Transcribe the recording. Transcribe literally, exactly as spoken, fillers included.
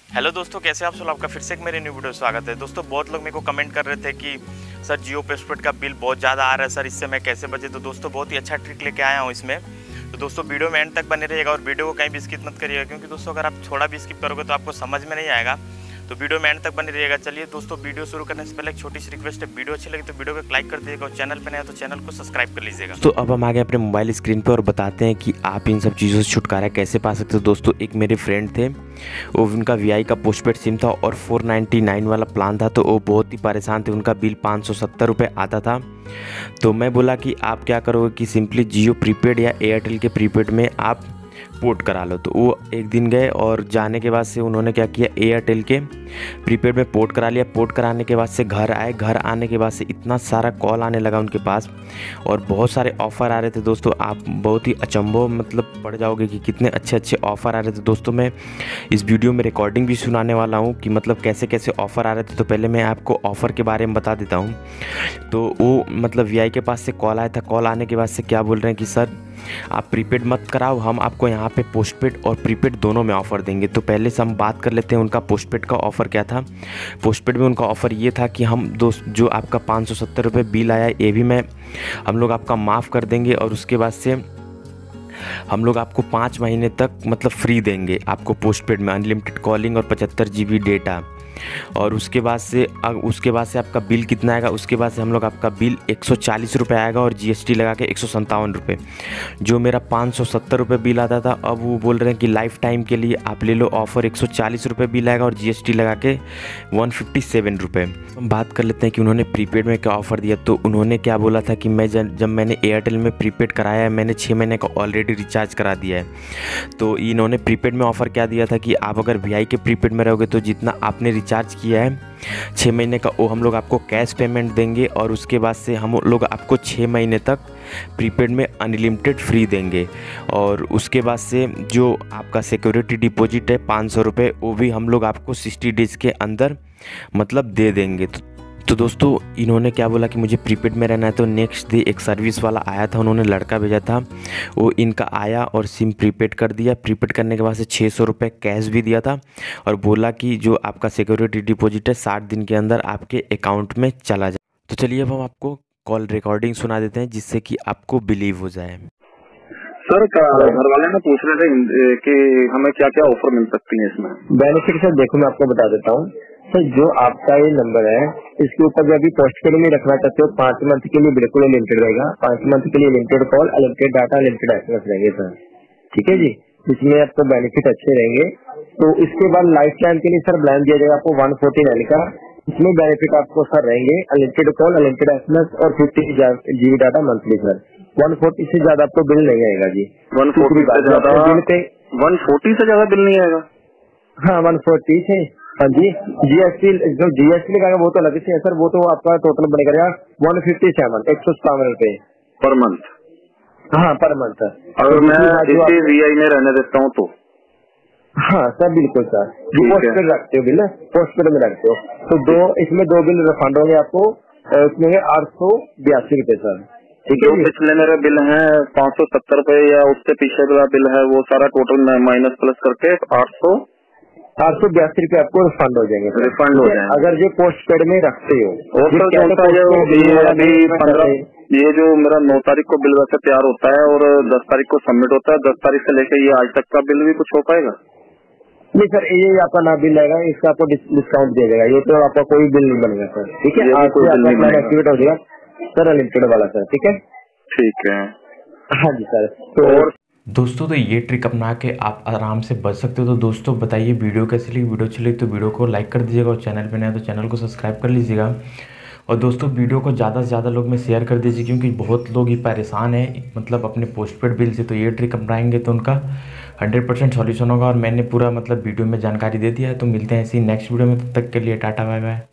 Hello दोस्तों, कैसे आप सब? आपका फिर से एक मेरे न्यू वीडियो स्वागत है। दोस्तों बहुत लोग मेरे को कमेंट कर रहे थे कि सर जियो पोस्टपेड का बिल बहुत ज़्यादा आ रहा है सर, इससे मैं कैसे बचे। तो दोस्तों बहुत ही अच्छा ट्रिक लेके आया हूँ इसमें। तो दोस्तों वीडियो में एंड तक बने रहिएगा और वीडियो को कहीं भी स्किप मत करिएगा, क्योंकि दोस्तों अगर आप थोड़ा भी स्किप करोगे तो आपको समझ में नहीं आएगा। तो वीडियो में एंड तक बने रहिएगा। चलिए दोस्तों, वीडियो शुरू करने से पहले एक छोटी सी रिक्वेस्ट है, वीडियो अच्छी लगी तो वीडियो को लाइक कर दीजिएगा और चैनल पर नया तो चैनल को सब्सक्राइब कर लीजिएगा। तो अब हम आ गए अपने मोबाइल स्क्रीन पे और बताते हैं कि आप इन सब चीज़ों से छुटकारा कैसे पा सकते हो। दोस्तों एक मेरे फ्रेंड थे, वो उनका वी आई का पोस्टपेड सिम था और फोर नाइन्टी नाइन वाला प्लान था, तो वो बहुत ही परेशान थे। उनका बिल पाँच सौ सत्तर रुपये आता था। तो मैं बोला कि आप क्या करोगे कि सिंपली जियो प्रीपेड या एयरटेल के प्रीपेड में आप पोर्ट करा लो। तो वो एक दिन गए और जाने के बाद से उन्होंने क्या किया, एयरटेल के प्रीपेड में पोर्ट करा लिया। पोर्ट कराने के बाद से घर आए। घर आने के बाद से इतना सारा कॉल आने लगा उनके पास और बहुत सारे ऑफ़र आ रहे थे। दोस्तों आप बहुत ही अचंभव मतलब पड़ जाओगे कि कितने अच्छे अच्छे ऑफ़र आ रहे थे। दोस्तों मैं इस वीडियो में रिकॉर्डिंग भी सुनाने वाला हूँ कि मतलब कैसे कैसे ऑफ़र आ रहे थे। तो पहले मैं आपको ऑफ़र के बारे में बता देता हूँ। तो वो मतलब वी आई के पास से कॉल आया था। कॉल आने के बाद से क्या बोल रहे हैं कि सर आप प्रीपेड मत कराओ, हम आपको यहाँ पे पोस्टपेड और प्रीपेड दोनों में ऑफ़र देंगे। तो पहले से हम बात कर लेते हैं उनका पोस्टपेड का ऑफ़र क्या था। पोस्टपेड में उनका ऑफ़र ये था कि हम दोस्त जो आपका पाँच सौ सत्तर रुपये बिल आया ये भी मैं हम लोग आपका माफ़ कर देंगे और उसके बाद से हम लोग आपको पाँच महीने तक मतलब फ्री देंगे आपको पोस्टपेड में अनलिमिटेड कॉलिंग और पचहत्तर जी बी डेटा। और उसके बाद से उसके बाद से आपका बिल कितना आएगा, उसके बाद से हम लोग आपका बिल एक सौ चालीस रुपये आएगा और जीएसटी लगा के एक सौ संतावन रुपये। जो मेरा पाँच सौ सत्तर रुपये बिल आता था, अब वो बोल रहे हैं कि लाइफ टाइम के लिए आप ले लो ऑफ़र, एक सौ चालीस रुपये बिल आएगा और जीएसटी लगा के वन फिफ्टी सेवन रुपये। हम बात कर लेते हैं कि उन्होंने प्रीपेड में क्या ऑफ़र दिया। तो उन्होंने क्या बोला था कि मैं जब जब मैंने एयरटेल में प्रीपेड कराया है, मैंने छः महीने का ऑलरेडी रिचार्ज करा दिया है। तो इन्होंने प्रीपेड में ऑफ़र क्या दिया था कि आप अगर वी आई के प्रीपेड में रहोगे तो जितना आपने रिचार्ज किया है छः महीने का, वो हम लोग आपको कैश पेमेंट देंगे और उसके बाद से हम लोग आपको छः महीने तक प्रीपेड में अनलिमिटेड फ्री देंगे। और उसके बाद से जो आपका सिक्योरिटी डिपॉजिट है पाँच सौ रुपये, वो भी हम लोग आपको सिक्सटी डेज़ के अंदर मतलब दे देंगे। तो तो दोस्तों इन्होंने क्या बोला कि मुझे प्रीपेड में रहना है। तो नेक्स्ट डे एक सर्विस वाला आया था, उन्होंने लड़का भेजा था, वो इनका आया और सिम प्रीपेड कर दिया। प्रीपेड करने के बाद से छः सौ रुपये कैश भी दिया था और बोला कि जो आपका सिक्योरिटी डिपॉजिट है साठ दिन के अंदर आपके अकाउंट में चला जाए। तो चलिए अब हम आपको कॉल रिकॉर्डिंग सुना देते हैं जिससे कि आपको बिलीव हो जाए। सर घर वाले ने पूछ रहे थे कि हमें क्या क्या ऑफर मिल सकती है इसमें। बेनिफिट सर देखो मैं आपको बता देता हूँ सर, जो आपका ये नंबर है इसके ऊपर जो अभी पोस्टपेड में रखना चाहते हो पांच मंथ के लिए बिल्कुल लिमिटेड रहेगा। पांच मंथ के लिए limited call, unlimited data, unlimited SMS रहेंगे सर, ठीक है जी। इसमें आपको बेनिफिट अच्छे रहेंगे। तो इसके बाद लाइफ टाइम के लिए सर प्लान दिया जाएगा आपको वन फोर्टी नाइन का। इसमें बेनिफिट आपको सर रहेंगे अनलिमिटेड कॉल, अनलिमिटेड एसएमएस और fifty GB data monthly sir. One forty से ज्यादा आपको बिल नहीं आएगा जी। वन फोर्टी से ज्यादा बिल पे वन फोर्टी से ज्यादा बिल नहीं आएगा। हाँ वन फोर्टी से हाँ जी। जीएसटी जो जीएसटी लगाएगा वो तो अलग से है सर, वो तो आपका टोटल बनेगा वन फिफ्टी सेवन एक सौ सतावन रुपए पर मंथ। हाँ पर मंथ। अगर मैं इसी वीआई में रहने देता हूँ तो हाँ सर बिल्कुल सर, जो पोस्टपेड रखते हो बिल पोस्टपेड में रखते हो तो दो इसमें दो बिल रिफंड होंगे आपको, इसमें आठ सौ बयासी रुपए सर, ठीक है। पिछले मेरे बिल है पाँच सौ सत्तर रुपए या उससे पीछे का बिल है वो सारा टोटल माइनस प्लस करके आठ सौ आठ सौ बयासी रुपए आपको रिफंड हो जाएंगे। रिफंड हो जाएंगे अगर जो पोस्टपेड में रखते हो। और सर जो अभी पंद्रह ये जो मेरा नौ तारीख को बिल वैसे तैयार होता है और दस तारीख को सबमिट होता है, दस तारीख से लेकर ये आज तक का बिल भी कुछ हो पाएगा? नहीं सर, ये आपका ना बिल आएगा, इसका आपको डिस्काउंट दिया जाएगा। ये तो आपका कोई बिल नहीं बनेगा सर, ठीक है। आज से आपका प्लान एक्टिवेट हो जाएगा सर अनलिमिटेड वाला सर, ठीक है। ठीक है हाँ जी सर। तो और दोस्तों तो ये ट्रिक अपना के आप आराम से बच सकते हो। तो दोस्तों बताइए वीडियो कैसी लगी। वीडियो अच्छी लगी तो वीडियो को लाइक कर दीजिएगा और चैनल पे नया तो चैनल को सब्सक्राइब कर लीजिएगा। और दोस्तों वीडियो को ज़्यादा से ज़्यादा लोग में शेयर कर दीजिए, क्योंकि बहुत लोग ही परेशान हैं मतलब अपने पोस्टपेड बिल से। तो ये ट्रिक अपनाएंगे तो उनका हंड्रेड परसेंट सॉल्यूशन होगा और मैंने पूरा मतलब वीडियो में जानकारी दे दिया है। तो मिलते हैं ऐसी नेक्स्ट वीडियो में, तब तक के लिए टाटा बाय बाय।